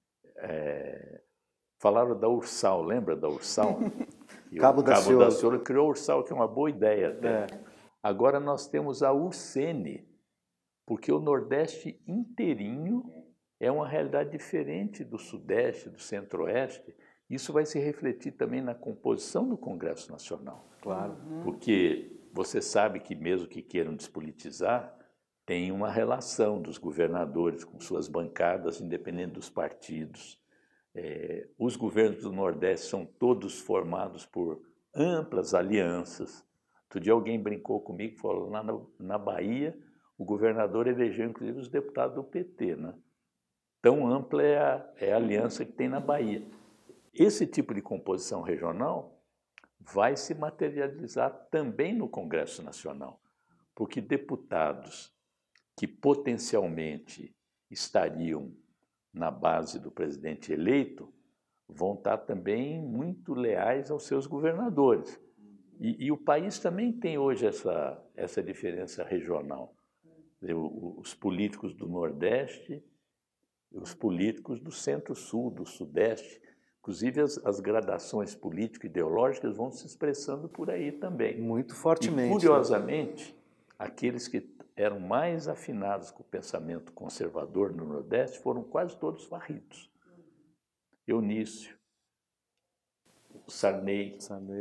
Falaram da Ursal, lembra da Ursal? Cabo da Ciolo criou a Ursal, que é uma boa ideia até. Agora nós temos a Ursene, porque o Nordeste inteirinho é uma realidade diferente do Sudeste, do Centro-Oeste. Isso vai se refletir também na composição do Congresso Nacional. Claro. Porque você sabe que mesmo que queiram despolitizar, tem uma relação dos governadores com suas bancadas, independente dos partidos. Os governos do Nordeste são todos formados por amplas alianças. Outro dia alguém brincou comigo e falou, lá na Bahia, o governador elegeu inclusive os deputados do PT, né? Tão ampla é a aliança que tem na Bahia. Esse tipo de composição regional vai se materializar também no Congresso Nacional, porque deputados que potencialmente estariam na base do presidente eleito, vão estar também muito leais aos seus governadores. E o país também tem hoje essa diferença regional. Os políticos do Nordeste, os políticos do Centro-Sul, do Sudeste, inclusive as gradações político-ideológicas vão se expressando por aí também. Muito fortemente. E, curiosamente, aqueles que eram mais afinados com o pensamento conservador no Nordeste foram quase todos varridos. Eunício, o Sarney,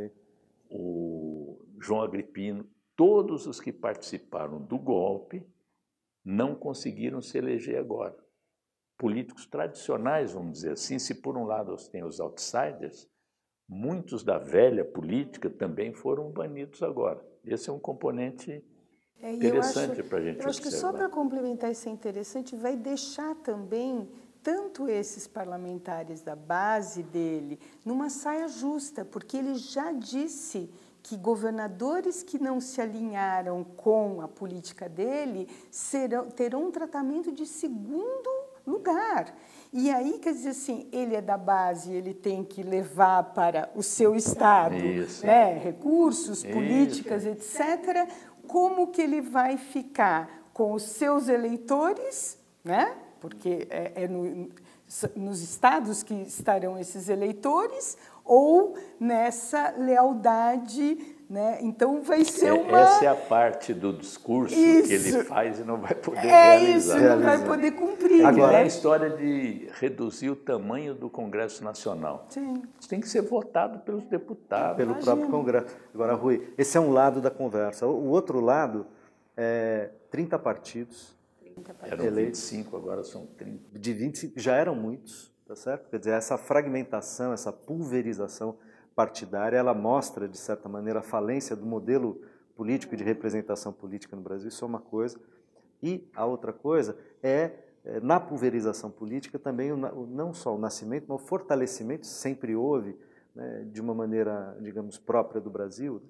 o João Agripino, todos os que participaram do golpe não conseguiram se eleger agora. Políticos tradicionais, vamos dizer assim, se por um lado tem os outsiders, muitos da velha política também foram banidos agora. Esse é um componente interessante para a gente observar. Eu acho que só para complementar isso é interessante, vai deixar também tanto esses parlamentares da base dele numa saia justa, porque ele já disse que governadores que não se alinharam com a política dele terão um tratamento de segundo lugar. E aí, quer dizer assim, ele é da base, ele tem que levar para o seu estado, né, recursos, políticas, etc., como que ele vai ficar com os seus eleitores, né? Porque nos estados que estarão esses eleitores, ou nessa lealdade, né? Então vai ser Essa é a parte do discurso Isso. que ele faz e não vai poder realizar. Isso, não vai poder cumprir. Agora, né? a história de reduzir o tamanho do Congresso Nacional. Sim. Isso tem que ser votado pelos deputados. Pelo próprio Congresso. Agora, Rui, esse é um lado da conversa. O outro lado é 30 partidos. Eram 25, agora são 30. De 25, já eram muitos, tá certo? Quer dizer, essa fragmentação, essa pulverização partidária, ela mostra, de certa maneira, a falência do modelo político e de representação política no Brasil, isso é uma coisa. E a outra coisa é, na pulverização política, também não só o nascimento, mas o fortalecimento, sempre houve, né, de uma maneira, digamos, própria do Brasil,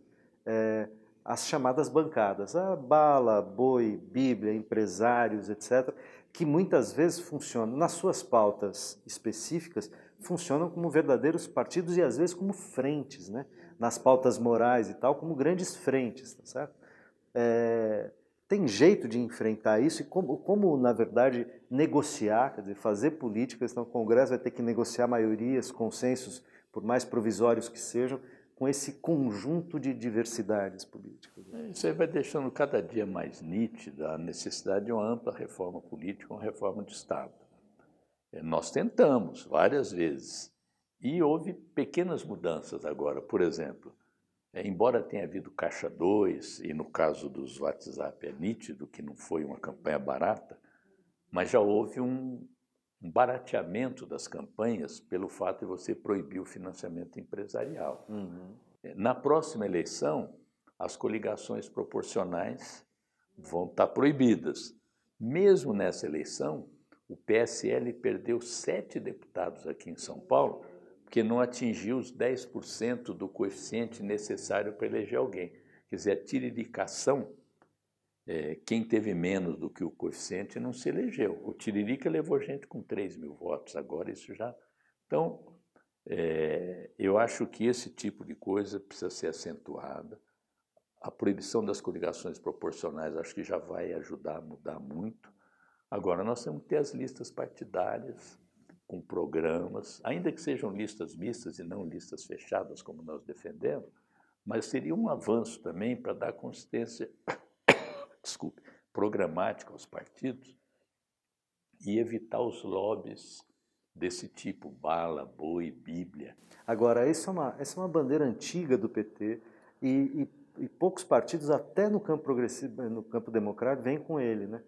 as chamadas bancadas, a bala, boi, bíblia, empresários, etc., que muitas vezes funcionam, nas suas pautas específicas, funcionam como verdadeiros partidos e às vezes como frentes, né? Nas pautas morais e tal, como grandes frentes, tá certo? Tem jeito de enfrentar isso e como, na verdade, negociar, quer dizer, fazer política, então o Congresso vai ter que negociar maiorias, consensos, por mais provisórios que sejam, com esse conjunto de diversidades políticas. Isso aí vai deixando cada dia mais nítida a necessidade de uma ampla reforma política, uma reforma de Estado. Nós tentamos várias vezes e houve pequenas mudanças agora. Por exemplo, embora tenha havido Caixa 2, e no caso dos WhatsApp é nítido que não foi uma campanha barata, mas já houve um barateamento das campanhas pelo fato de você proibir o financiamento empresarial. Na próxima eleição, as coligações proporcionais vão estar proibidas. Mesmo nessa eleição, o PSL perdeu 7 deputados aqui em São Paulo, porque não atingiu os 10% do coeficiente necessário para eleger alguém. Quer dizer, a tiriricação, quem teve menos do que o coeficiente não se elegeu. O Tiririca levou gente com 3 mil votos, agora isso já... Então, eu acho que esse tipo de coisa precisa ser acentuada. A proibição das coligações proporcionais acho que já vai ajudar a mudar muito. Agora, nós temos que ter as listas partidárias, com programas, ainda que sejam listas mistas e não listas fechadas, como nós defendemos, mas seria um avanço também para dar consistência programática aos partidos e evitar os lobbies desse tipo, bala, boi, bíblia. Agora, essa é uma bandeira antiga do PT e poucos partidos, até no campo progressista, no campo democrático, vêm com ele, né?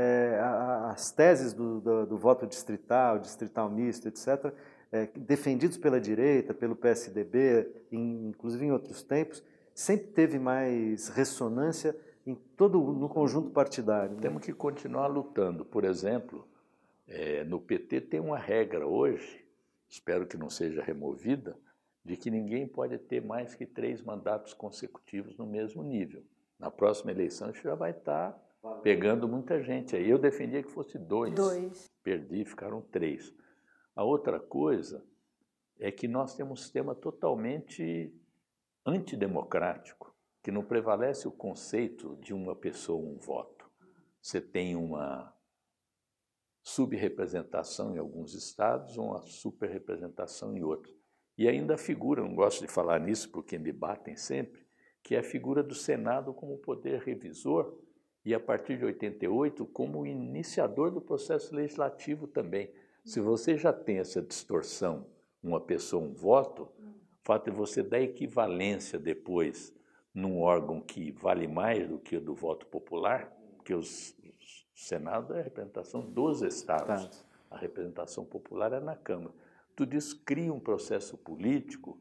As teses do voto distrital misto, etc., defendidos pela direita, pelo PSDB, inclusive em outros tempos, sempre teve mais ressonância no conjunto partidário. Né? Temos que continuar lutando. Por exemplo, no PT tem uma regra hoje, espero que não seja removida, de que ninguém pode ter mais que 3 mandatos consecutivos no mesmo nível. Na próxima eleição isso já vai estar pegando muita gente aí. Eu defendia que fosse 2. Perdi, ficaram 3. A outra coisa é que nós temos um sistema totalmente antidemocrático, que não prevalece o conceito de uma pessoa, um voto. Você tem uma subrepresentação em alguns estados, uma superrepresentação em outros. E ainda a figura, não gosto de falar nisso porque me batem sempre, que é a figura do Senado como poder revisor e, a partir de 88, como iniciador do processo legislativo também. Se você já tem essa distorção, uma pessoa, um voto, o fato de você dar equivalência depois num órgão que vale mais do que o do voto popular, porque o Senado é a representação dos estados, a representação popular é na Câmara. Tudo isso cria um processo político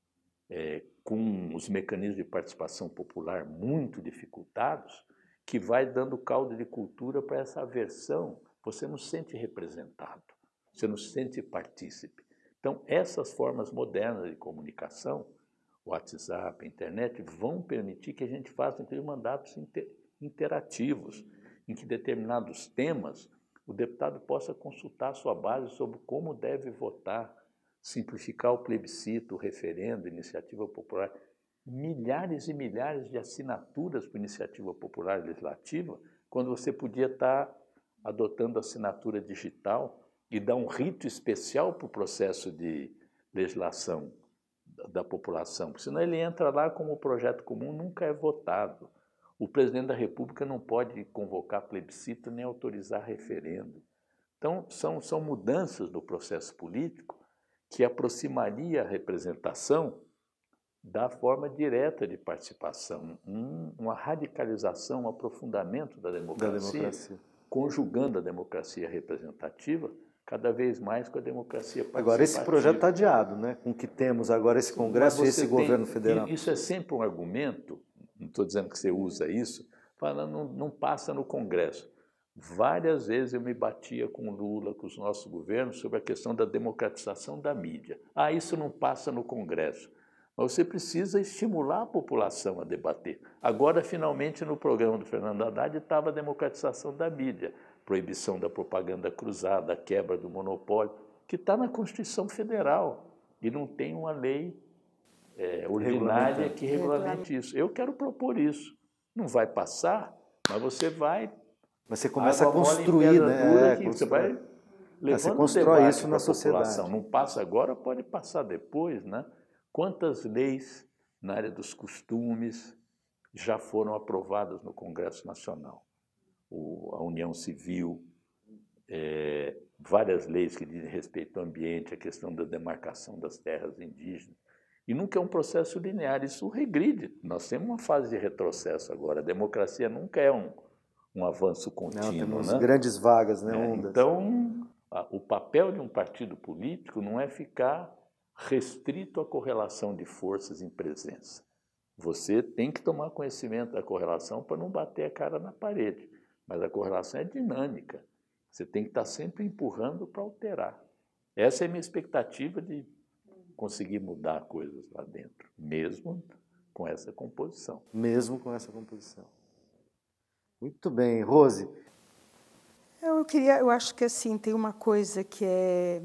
com os mecanismos de participação popular muito dificultados, que vai dando caldo de cultura para essa aversão. Você não se sente representado, você não se sente partícipe. Então, essas formas modernas de comunicação, WhatsApp, internet, vão permitir que a gente faça, inclusive, mandatos interativos, em que determinados temas o deputado possa consultar a sua base sobre como deve votar, simplificar o plebiscito, o referendo, a iniciativa popular. Milhares e milhares de assinaturas para iniciativa popular legislativa, quando você podia estar adotando assinatura digital e dar um rito especial para o processo de legislação da população, porque senão ele entra lá como projeto comum, nunca é votado. O presidente da República não pode convocar plebiscito nem autorizar referendo. Então, são mudanças no processo político que aproximaria a representação da forma direta de participação, uma radicalização, um aprofundamento da democracia, conjugando a democracia representativa cada vez mais com a democracia participativa. Agora, esse projeto está adiado, né? Com o que temos agora, esse Congresso e esse governo federal. Isso é sempre um argumento, não estou dizendo que você usa isso, falando não passa no Congresso. Várias vezes eu me batia com o Lula, com os nossos governos, sobre a questão da democratização da mídia. Isso não passa no Congresso. Mas você precisa estimular a população a debater. Agora, finalmente, no programa do Fernando Haddad estava a democratização da mídia, proibição da propaganda cruzada, a quebra do monopólio, que está na Constituição Federal e não tem uma lei ordinária que regulamente isso. Eu quero propor isso. Não vai passar, mas você vai... Mas você começa a construir, né? Você vai levando você constrói isso na sociedade. Não passa agora, pode passar depois, né? Quantas leis na área dos costumes já foram aprovadas no Congresso Nacional? A União Civil, várias leis que dizem respeito ao ambiente, a questão da demarcação das terras indígenas. E nunca é um processo linear, isso regride. Nós temos uma fase de retrocesso agora. A democracia nunca é um avanço contínuo. Não, temos né? Grandes vagas, né? Ondas. Então, o papel de um partido político não é ficar restrito à correlação de forças em presença. Você tem que tomar conhecimento da correlação para não bater a cara na parede. Mas a correlação é dinâmica. Você tem que estar sempre empurrando para alterar. Essa é a minha expectativa de conseguir mudar coisas lá dentro, mesmo com essa composição. Mesmo com essa composição. Muito bem. Rose? Eu acho que assim, tem uma coisa que é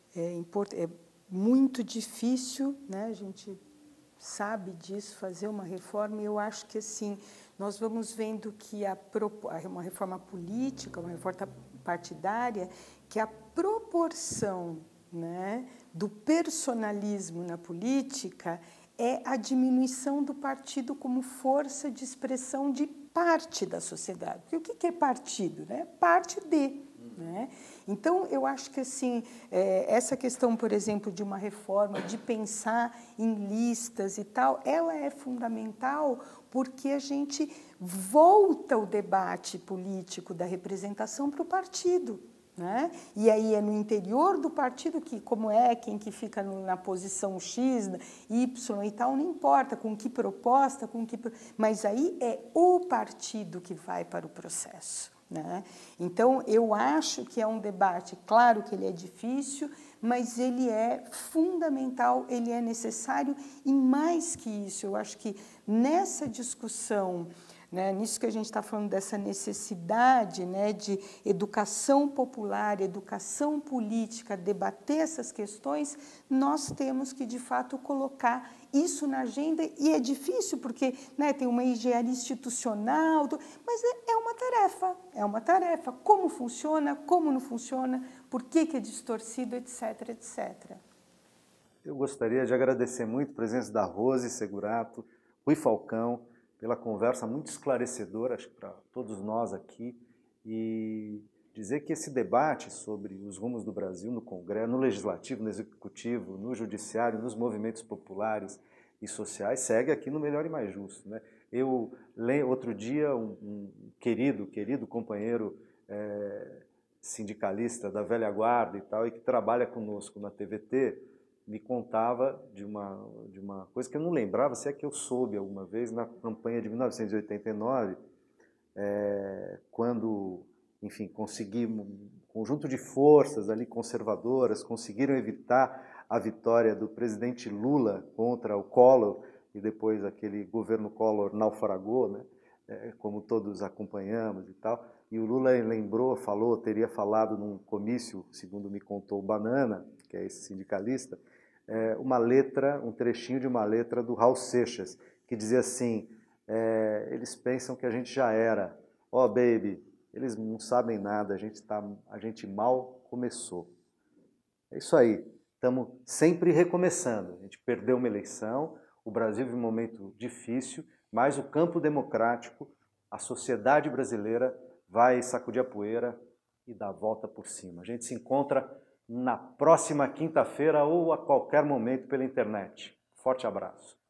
muito difícil, né? A gente sabe disso, fazer uma reforma, e eu acho que assim, nós vamos vendo que uma reforma política, uma reforma partidária, que a proporção, né, do personalismo na política é a diminuição do partido como força de expressão de parte da sociedade. Porque o que é partido? Né? Parte de. Né? Então, eu acho que assim, essa questão, por exemplo, de uma reforma, de pensar em listas e tal, ela é fundamental porque a gente volta o debate político da representação para o partido. Né? E aí é no interior do partido que, como quem que fica na posição X, Y e tal, não importa com que proposta, mas aí é o partido que vai para o processo. Né? Então, eu acho que é um debate, claro que ele é difícil, mas ele é fundamental, ele é necessário, e mais que isso, eu acho que nessa discussão, né, nisso que a gente está falando dessa necessidade, né, de educação popular, educação política, debater essas questões, nós temos que, de fato, colocar isso na agenda, e é difícil porque, né, tem uma engenharia institucional, mas é uma tarefa. Como funciona, como não funciona, por que é distorcido, etc, etc. Eu gostaria de agradecer muito a presença da Rose Segurato, Rui Falcão, pela conversa muito esclarecedora, acho que para todos nós aqui, e dizer que esse debate sobre os rumos do Brasil no Congresso, no Legislativo, no Executivo, no Judiciário, nos movimentos populares e sociais, segue aqui no Melhor e Mais Justo. Né? Eu, outro dia, um querido companheiro sindicalista da velha guarda e tal, e que trabalha conosco na TVT, me contava de uma coisa que eu não lembrava, se é que eu soube alguma vez, na campanha de 1989, quando, enfim, conseguimos, um conjunto de forças ali conservadoras conseguiram evitar a vitória do presidente Lula contra o Collor, e depois aquele governo Collor naufragou, né, como todos acompanhamos e tal, e o Lula teria falado num comício, segundo me contou o Banana, que é esse sindicalista, um trechinho de uma letra do Raul Seixas, que dizia assim, eles pensam que a gente já era, baby, eles não sabem nada, a gente mal começou. É isso aí. Estamos sempre recomeçando. A gente perdeu uma eleição, o Brasil vive um momento difícil, mas o campo democrático, a sociedade brasileira vai sacudir a poeira e dar a volta por cima. A gente se encontra na próxima quinta-feira ou a qualquer momento pela internet. Forte abraço.